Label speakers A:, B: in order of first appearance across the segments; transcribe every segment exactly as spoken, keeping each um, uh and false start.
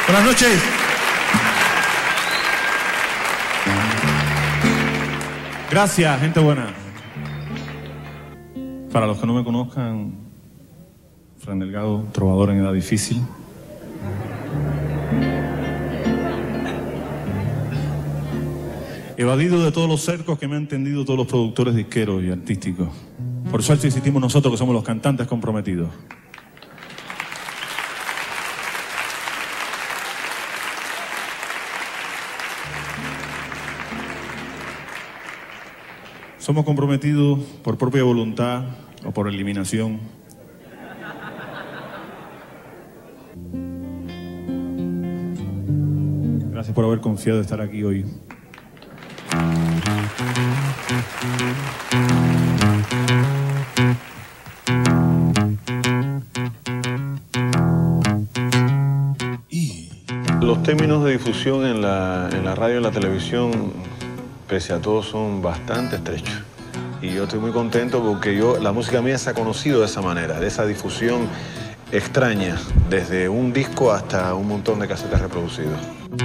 A: Buenas noches. Gracias, gente buena. Para los que no me conozcan, Fran Delgado, trovador en edad difícil. Evadido de todos los cercos que me han tendido todos los productores disqueros y artísticos. Por suerte existimos nosotros, que somos los cantantes comprometidos. Somos comprometidos por propia voluntad o por eliminación. Gracias por haber confiado en estar aquí hoy.
B: Los términos de difusión en la, en la radio y en la televisión, pese a todo, son bastante estrechos. Y yo estoy muy contento porque yo, la música mía se ha conocido de esa manera, de esa difusión extraña, desde un disco hasta un montón de casetes reproducidos.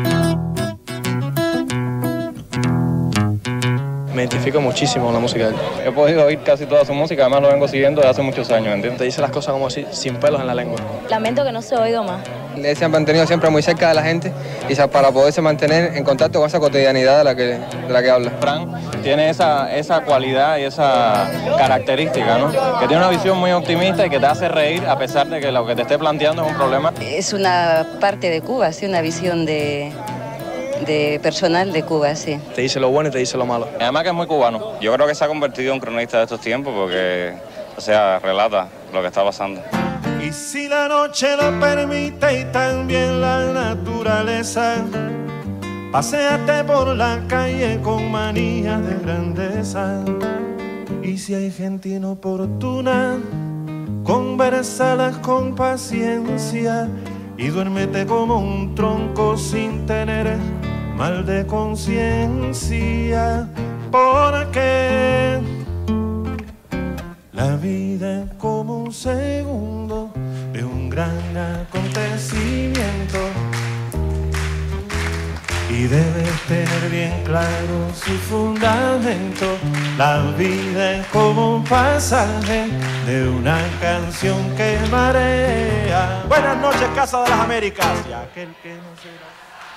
C: Me identifico muchísimo con la música de él. He podido oír casi toda su música, además lo vengo siguiendo desde hace muchos años, ¿entiendes? Te dice las cosas como así, sin pelos en la lengua.
D: Lamento que no se ha oído más.
C: Él se ha mantenido siempre muy cerca de la gente y para poderse mantener en contacto con esa cotidianidad de la que, de la que habla. Fran tiene esa, esa cualidad y esa característica, ¿no? Que tiene una visión muy optimista y que te hace reír a pesar de que lo que te esté planteando es un problema.
D: Es una parte de Cuba, sí, una visión de... de personal de Cuba, sí.
C: Te dice lo bueno y te dice lo malo.
E: Además que es muy cubano. Yo creo que se ha convertido en cronista de estos tiempos porque, o sea, relata lo que está pasando.
F: Y si la noche lo permite y también la naturaleza, paséate por la calle con manía de grandeza. Y si hay gente inoportuna, conversalas con paciencia y duérmete como un tronco sin tener mal de conciencia, porque la vida es como un segundo de un gran acontecimiento y debes tener bien claro su fundamento. La vida es como un pasaje de una canción que marea. Buenas noches, Casa de las Américas. Y aquel que no será.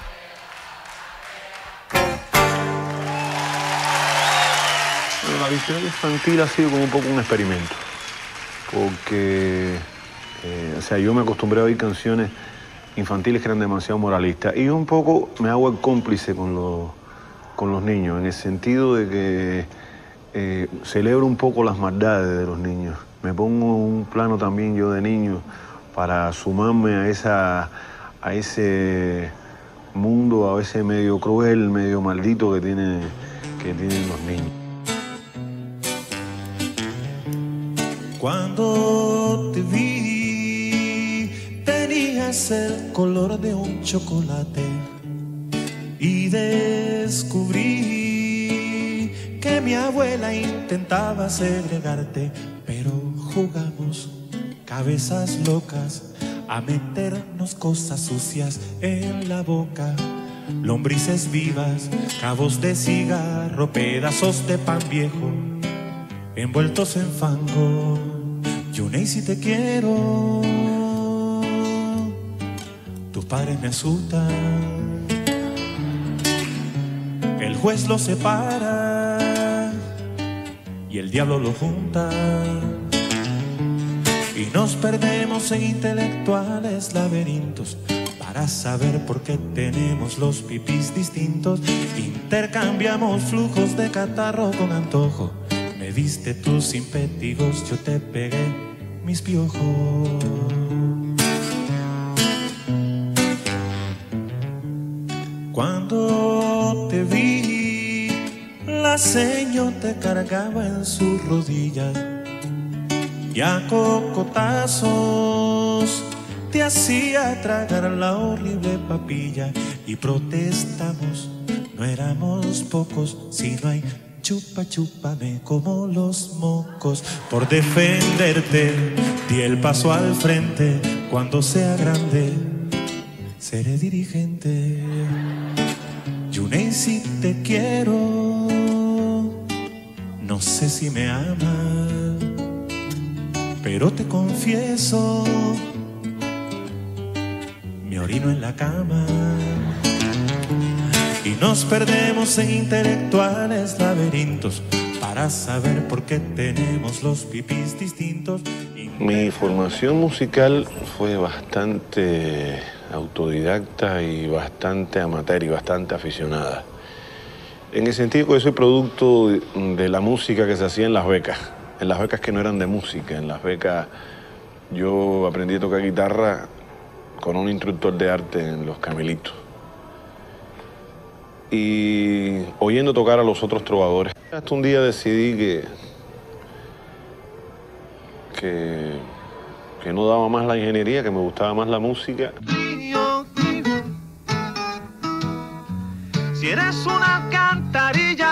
B: Bueno, la visión infantil ha sido como un poco un experimento, porque eh, o sea, yo me acostumbré a oír canciones infantiles que eran demasiado moralistas y un poco me hago el cómplice con los, con los niños, en el sentido de que eh, celebro un poco las maldades de los niños. Me pongo un plano también yo de niño para sumarme a, esa, a ese mundo, a ese medio cruel, medio maldito que, tiene, que tienen los niños.
F: Cuando te vi, tenías el color de un chocolate y descubrí que mi abuela intentaba segregarte, pero jugamos cabezas locas a meternos cosas sucias en la boca. Lombrices vivas, cabos de cigarro, pedazos de pan viejo envueltos en fango. Yunei, si te quiero, tus padres me asustan. El juez los separa y el diablo los junta. Y nos perdemos en intelectuales laberintos para saber por qué tenemos los pipis distintos. Intercambiamos flujos de catarro con antojo. Me diste tus impétigos, yo te pegué mis piojos. Cuando te vi, la seño te cargaba en sus rodillas y a cocotazos te hacía tragar la horrible papilla. Y protestamos, no éramos pocos, si no hay chupa, chúpame como los mocos. Por defenderte, di el paso al frente. Cuando sea grande, seré dirigente. Yunei, si te quiero, no sé si me amas, pero te confieso, me orino en la cama. Y nos perdemos en intelectuales laberintos para saber por qué tenemos los pipis distintos.
B: Mi formación musical fue bastante autodidacta y bastante amateur y bastante aficionada. En el sentido que yo soy producto de la música que se hacía en las becas, en las becas que no eran de música. En las becas yo aprendí a tocar guitarra con un instructor de arte en Los Camelitos. Y oyendo tocar a los otros trovadores. Hasta un día decidí que, que, que no daba más la ingeniería, que me gustaba más la música.
G: Si eres una cantarilla,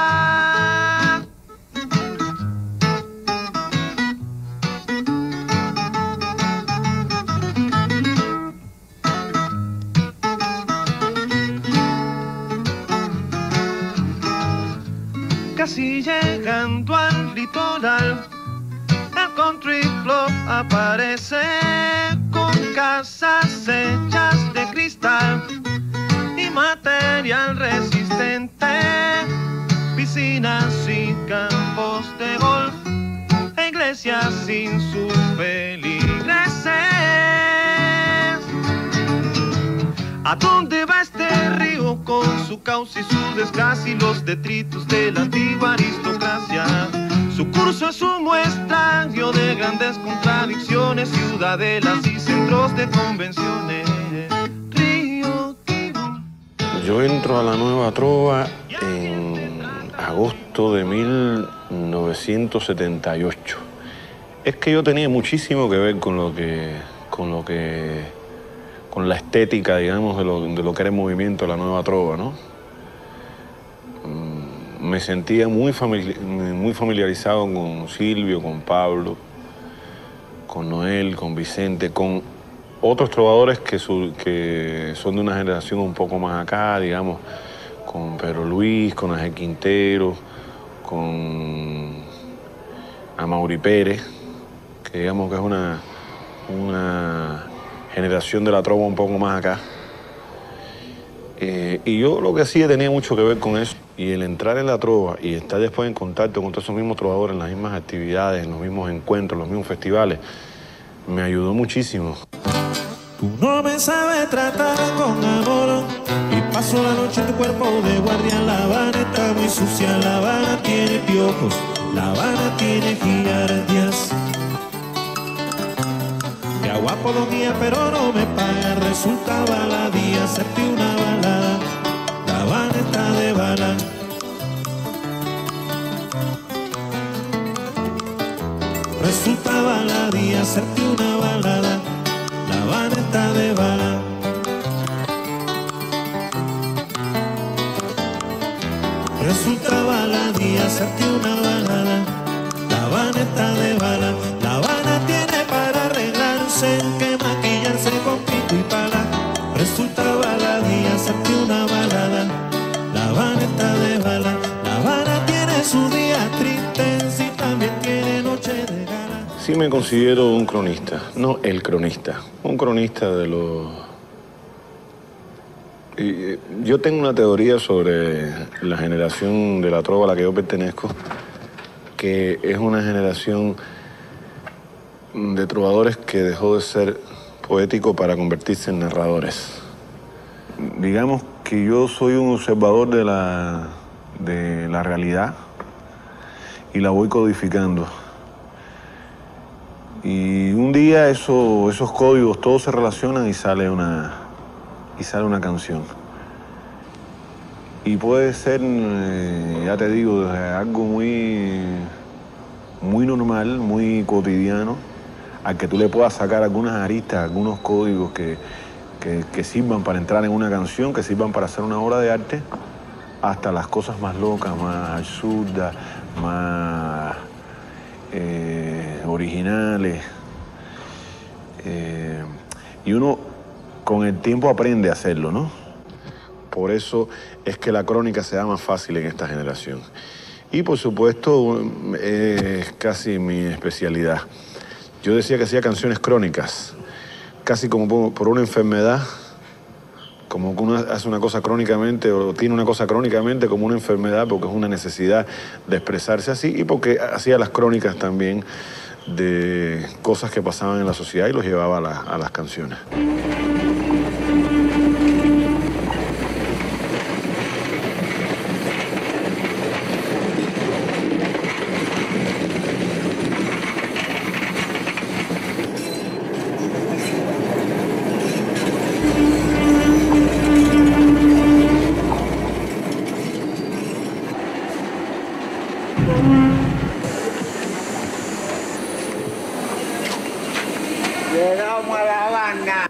G: casi llegando al litoral, el country club aparece con casas hechas de cristal y material resistente, piscinas y campos de golf, e iglesias sin sus feligreses. ¿A dónde va este río con su cauce y su desgaste y los detritos de la antigua aristocracia? Su curso es un muestrario de grandes contradicciones, ciudadelas y centros de convenciones. Río Kivu.
B: Yo entro a la Nueva Trova en agosto de mil novecientos setenta y ocho. Es que yo tenía muchísimo que ver con lo que, con lo que con la estética, digamos, de lo, de lo que era el movimiento de la Nueva Trova, ¿no? Me sentía muy, famili muy familiarizado con Silvio, con Pablo, con Noel, con Vicente, con otros trovadores que, su, que son de una generación un poco más acá, digamos, con Pedro Luis, con Ángel Quintero, con Amaury Pérez, que digamos que es una, una generación de la trova un poco más acá. Eh, y yo lo que hacía tenía mucho que ver con eso. Y el entrar en la trova y estar después en contacto con todos esos mismos trovadores en las mismas actividades, en los mismos encuentros, en los mismos festivales, me ayudó muchísimo.
F: Tú no me sabes tratar con amor y paso la noche en tu cuerpo de guardia. La Habana está muy sucia, La Habana tiene piojos, La Habana tiene giardias. De agua apología pero no me paga, resulta baladía hacerte una balada. La Habana está de bala. Resulta baladía hacerte una balada. La Habana está de bala. Resulta baladía hacerte una balada. La Habana está de bala. La Habana tiene para arreglarse que maquillarse con pico y pala. Resulta baladía hacerte una balada. La Habana está de bala. La Habana tiene su día triste y también tiene noche de gala.
B: Sí me considero un cronista, no el cronista, un cronista de los... Y yo tengo una teoría sobre la generación de la trova a la que yo pertenezco, que es una generación de trovadores que dejó de ser poético para convertirse en narradores. Digamos que yo soy un observador de la, de la realidad y la voy codificando. Y un día eso, esos códigos todos se relacionan y sale una, y sale una canción. Y puede ser, eh, ya te digo, algo muy, muy normal, muy cotidiano, al que tú le puedas sacar algunas aristas, algunos códigos que, que, que sirvan para entrar en una canción, que sirvan para hacer una obra de arte, hasta las cosas más locas, más absurdas, más eh, originales. Eh, y uno con el tiempo aprende a hacerlo, ¿no? Por eso es que la crónica se da más fácil en esta generación. Y por supuesto es casi mi especialidad. Yo decía que hacía canciones crónicas, casi como por una enfermedad, como que uno hace una cosa crónicamente o tiene una cosa crónicamente como una enfermedad porque es una necesidad de expresarse así y porque hacía las crónicas también de cosas que pasaban en la sociedad y los llevaba a, la, a las canciones.
G: Llegamos a La Habana.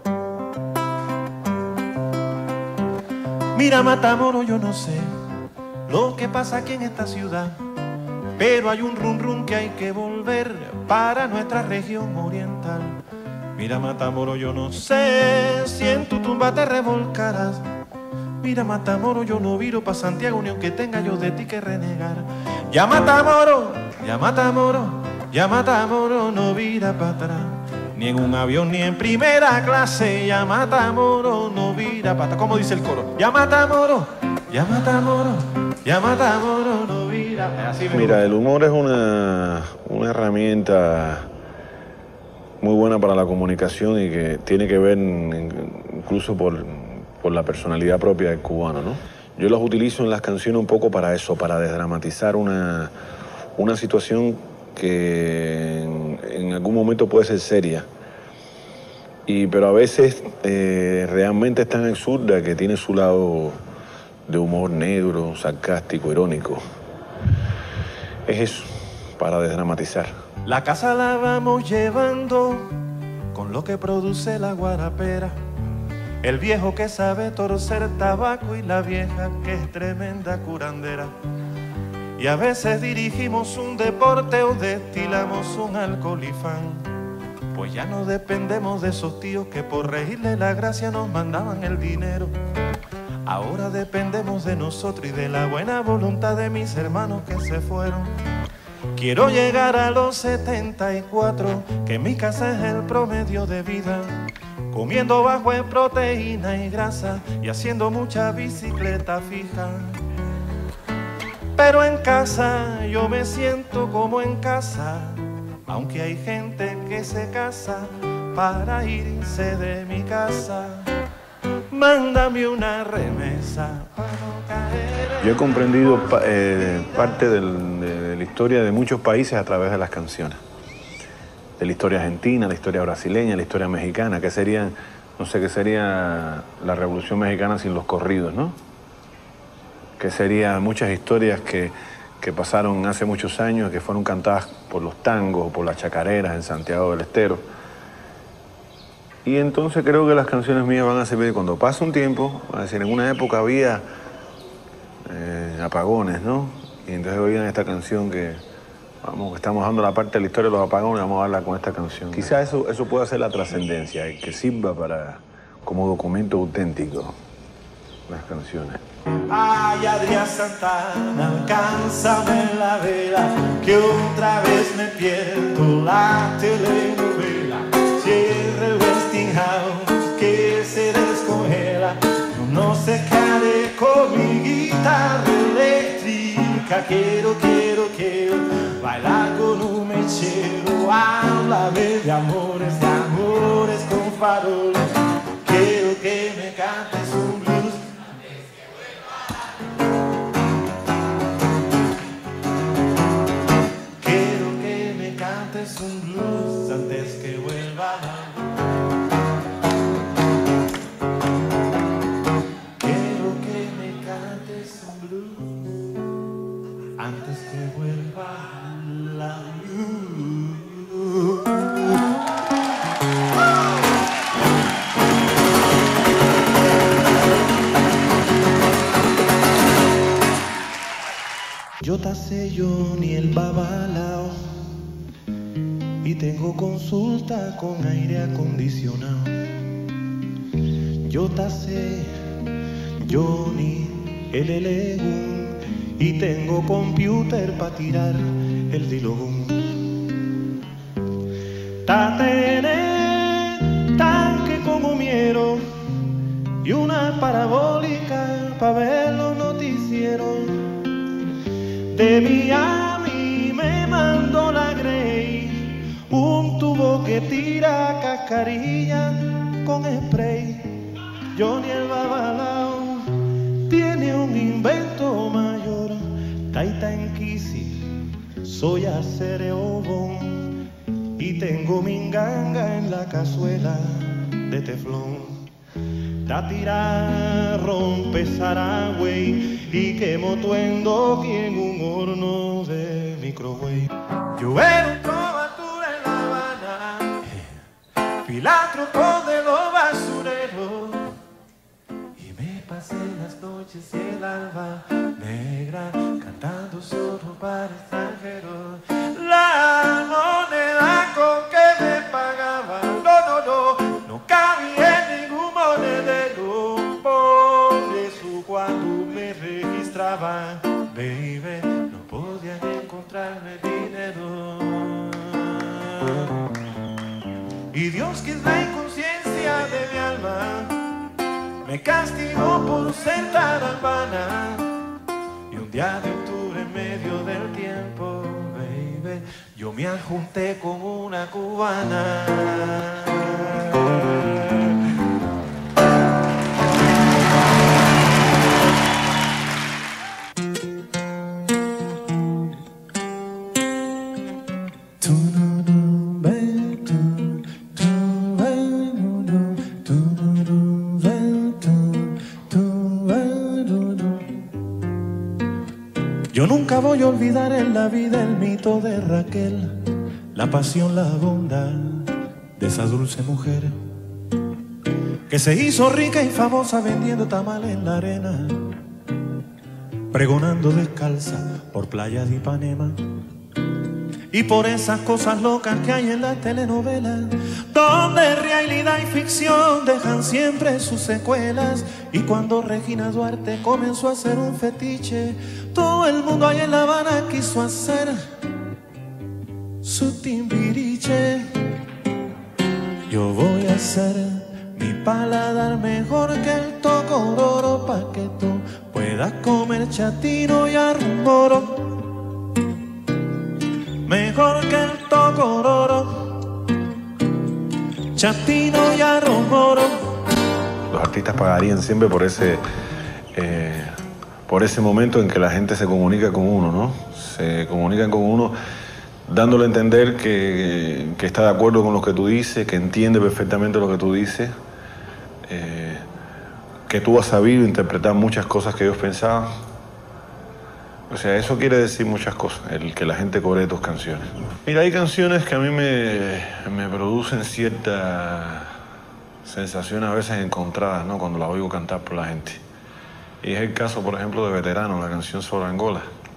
F: Mira, Matamoros, yo no sé lo que pasa aquí en esta ciudad, pero hay un rum rum que hay que volver para nuestra región oriental. Mira, Matamoros, yo no sé si en tu tumba te revolcarás. Mira, Matamoros, yo no viro pa' Santiago ni aunque tenga yo de ti que renegar. Ya Matamoros, ya Matamoros, ya Matamoros, no vira pa' atrás. Ni en un avión ni en primera clase, ya Matamoros, no vira pa' atrás. ¿Cómo dice el coro? Ya Matamoros, ya Matamoros, ya Matamoros, no vira. Así
B: Mira, el humor es una, una herramienta muy buena para la comunicación y que tiene que ver incluso por, por la personalidad propia del cubano, ¿no? Yo los utilizo en las canciones un poco para eso, para desdramatizar una, una situación que en, en algún momento puede ser seria, y, pero a veces eh, realmente es tan absurda que tiene su lado de humor negro, sarcástico, irónico. Es eso, para desdramatizar.
F: La casa la vamos llevando con lo que produce la guarapera. El viejo que sabe torcer tabaco y la vieja que es tremenda curandera. Y a veces dirigimos un deporte o destilamos un alcoholifán. Pues ya no dependemos de esos tíos que por reírle la gracia nos mandaban el dinero. Ahora dependemos de nosotros y de la buena voluntad de mis hermanos que se fueron. Quiero llegar a los setenta y cuatro, que mi casa es el promedio de vida, comiendo bajo en proteína y grasa y haciendo mucha bicicleta fija. Pero en casa yo me siento como en casa, aunque hay gente que se casa para irse de mi casa. Mándame una remesa para no caer.
B: Yo he comprendido eh, parte del, de la historia de muchos países a través de las canciones. De la historia argentina, la historia brasileña, la historia mexicana. ¿Qué serían, no sé, qué sería la Revolución Mexicana sin los corridos, ¿no? Que serían muchas historias que, que pasaron hace muchos años, que fueron cantadas por los tangos o por las chacareras en Santiago del Estero. Y entonces creo que las canciones mías van a servir cuando pase un tiempo, van a decir, en una época había eh, apagones, ¿no? Y entonces oigan esta canción que, vamos, estamos dando la parte de la historia de los apagones, vamos a darla con esta canción. Quizás eso, eso pueda ser la trascendencia, que sirva para, como documento auténtico, las canciones.
F: Ay, Adrián Santana, alcánzame la vela, que otra vez me pierdo la telenovela. Cierra el Westinghouse que se descongela, no se cae con mi guitarra eléctrica. Quiero, quiero, quiero bailar con un mechero. Háblame de amores, de amores con faroles. Quiero que me cantes un blues. Quiero que me cantes un blues antes que vuelva la luz. Quiero que me cantes un blues antes que vuelva la luz. Yo te sé yo ni el babalao y tengo consulta con aire acondicionado. Yo tasé Johnny el elegún y tengo computer pa' tirar el dilogún. Tatené tanque con humiero y una parabólica pa' ver los noticieros. De Miami me mandó la Grey un tubo que tira cascarilla con spray. Johnny el babalao tiene un invento mayor. Taita en Kisi, soy acereobón y tengo minganga en la cazuela de teflón. Tatira rompe Saragüey y quemo tuendo en un horno de microwave. Yo era un trovatura en La Habana, filántropo de los basureros, y me pasé las noches y el alba negra cantando solo para extranjeros. La moneda con que me pagaban, no, no, no, no cabía en ningún monedero. Por eso cuando me registraban, baby, no podían encontrarme dinero. Y Dios, que es la inconsciencia de mi alma, me castigó por ser tan albana. Y un día de octubre en medio del tiempo, baby, yo me ajunté con una cubana. Yo nunca voy a olvidar en la vida el mito de Raquel, la pasión, la bondad de esa dulce mujer que se hizo rica y famosa vendiendo tamales en la arena, pregonando descalza por playas de Ipanema. Y por esas cosas locas que hay en la telenovela, donde realidad y ficción dejan siempre sus secuelas. Y cuando Regina Duarte comenzó a hacer un fetiche, todo el mundo ahí en La Habana quiso hacer su timbiriche. Yo voy a hacer mi paladar mejor que el tocororo, pa' que tú puedas comer chatino y arrumoro. Mejor que el tocororo, chatino y arrumoro.
B: Los artistas pagarían siempre por ese, eh, por ese momento en que la gente se comunica con uno, ¿no? Se comunican con uno dándole a entender que, que está de acuerdo con lo que tú dices, que entiende perfectamente lo que tú dices, eh, que tú has sabido interpretar muchas cosas que ellos pensaban. O sea, eso quiere decir muchas cosas, el que la gente cobre tus canciones. Mira, hay canciones que a mí me, me producen cierta sensación a veces encontradas, ¿no? Cuando las oigo cantar por la gente. Y es el caso, por ejemplo, de Veterano, la canción sobre Angola,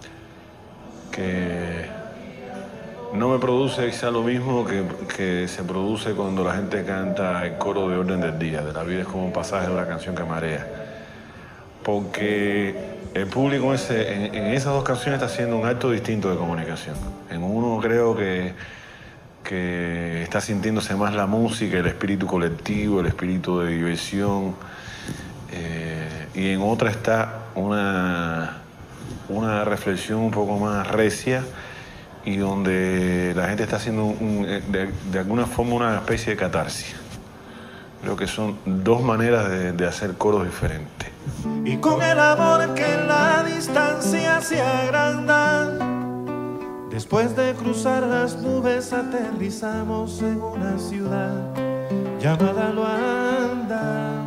B: que no me produce quizá lo mismo que, que se produce cuando la gente canta el coro de Orden del Día, de La vida es como un pasaje de una canción que marea. Porque el público ese, en, en esas dos canciones está haciendo un acto distinto de comunicación. En uno creo que, que está sintiéndose más la música, el espíritu colectivo, el espíritu de diversión. Eh, y en otra está una, una reflexión un poco más recia y donde la gente está haciendo un, de, de alguna forma una especie de catarsis. Creo que son dos maneras de, de hacer coros diferentes.
F: Y con el amor que en la distancia se agranda, después de cruzar las nubes aterrizamos en una ciudad llamada Luanda.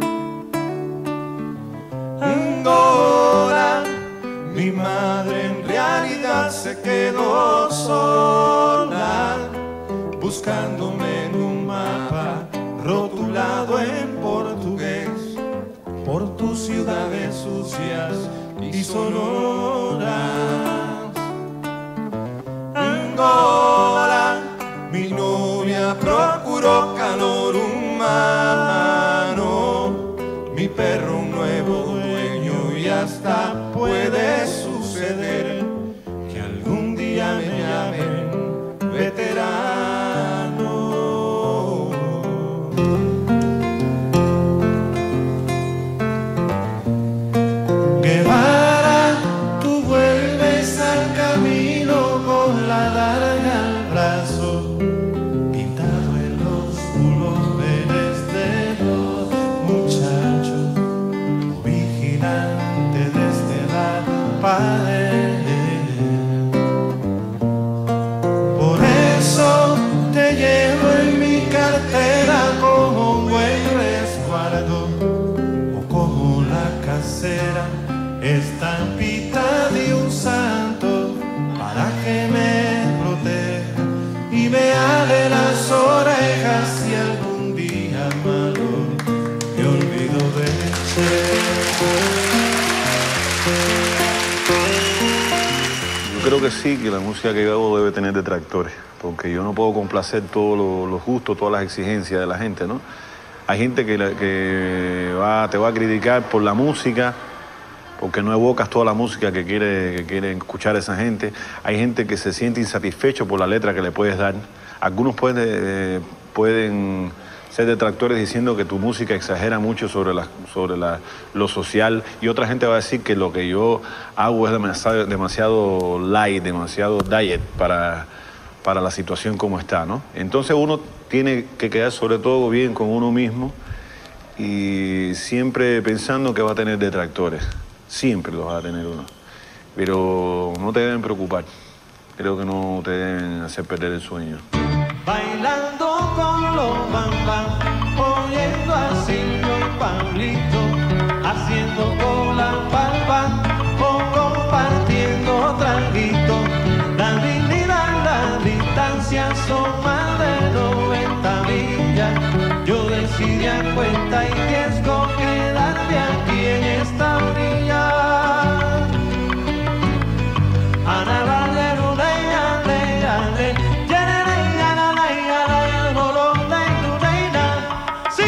F: Angola, mi madre en realidad se quedó sola, buscándome en un mapa rotulado en portugués por tus ciudades sucias y sonoras. Angola, mi novia procuró calor humano
B: que sí, que la música que yo hago debe tener detractores, porque yo no puedo complacer todos los, los gustos, todas las exigencias de la gente, ¿no? Hay gente que, que va, te va a criticar por la música, porque no evocas toda la música que quiere, que quiere escuchar esa gente. Hay gente que se siente insatisfecho por la letra que le puedes dar. Algunos pueden, eh, pueden ser detractores diciendo que tu música exagera mucho sobre, la, sobre la, lo social, y otra gente va a decir que lo que yo hago es demasiado, demasiado light, demasiado diet para, para la situación como está, ¿no? Entonces uno tiene que quedar sobre todo bien con uno mismo y siempre pensando que va a tener detractores. Siempre los va a tener uno. Pero no te deben preocupar. Creo que no te deben hacer perder el sueño.
G: Bailando con los bambas, oyendo a Silvio y Pablito, haciendo cola palpa o compartiendo traguito. La dignidad, la distancia son más de noventa millas. Yo decidí a cuenta y riesgo quedarme aquí en esta orilla. Ana Valer, una leia, le, sí.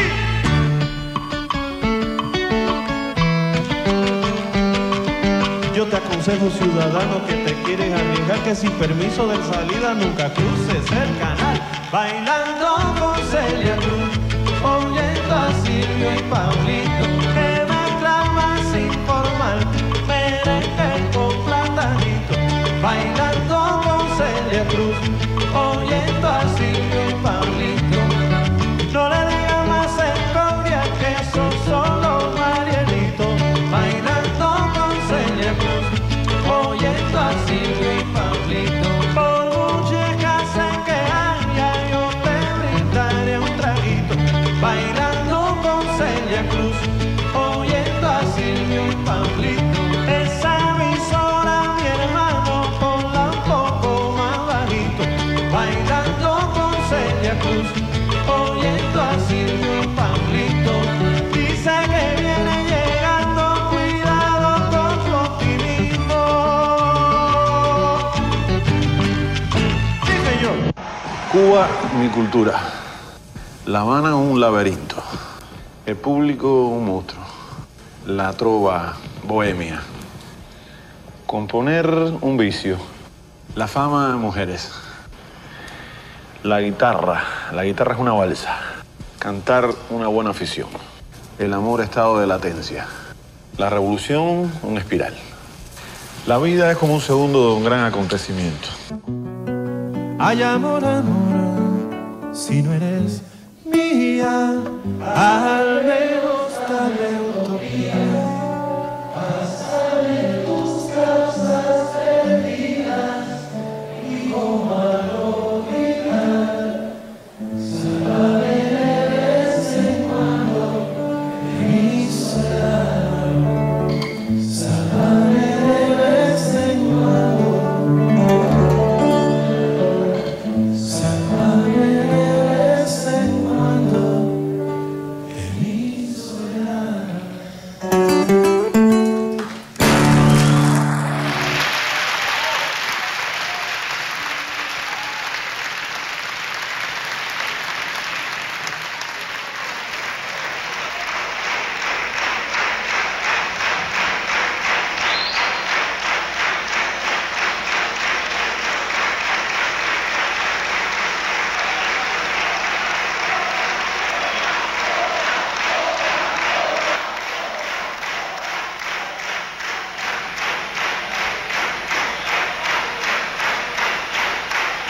G: Yo te aconsejo, ciudadano, que te quieres arriesgar, que sin permiso de salida nunca cruces el canal. Bailando con Celia Cruz, oyendo a Silvio y Pablito, que mezcla más informal, merengue con platanito. Bailando con Celia Cruz, oyendo a Silvio y Pablito, no le digas más escoria, que esos son los marielitos. Bailando con Celia Cruz, oyendo a Silvio y Pablito, por muchas casas que haya, yo te brindaré un traguito. Bailando con Celia Cruz, oyendo a Silvio y Pablito. Esa emisora, mi hermano, ponla un poco más bajito. Bailando con Celia Cruz, oyendo a Silvio y Pablito. Dice que viene llegando, cuidado con tu optimismo. Sí, señor.
B: Cuba, mi cultura. La Habana, un laberinto. El público, un monstruo. La trova, bohemia. Componer, un vicio. La fama, mujeres. La guitarra, la guitarra es una balsa. Cantar, una buena afición. El amor, estado de latencia. La revolución, una espiral. La vida es como un segundo de un gran acontecimiento.
F: Ay, amor, amor, si no eres mía, al menos dame utopía. Pásame tus causas perdidas y como al olvidar, sálvame de vez en cuando de mi soledad. Sálvame de vez en cuando. Sálvame de vez en cuando de mi soledad.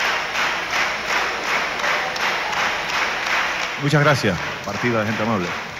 A: Muchas gracias, partida de gente amable.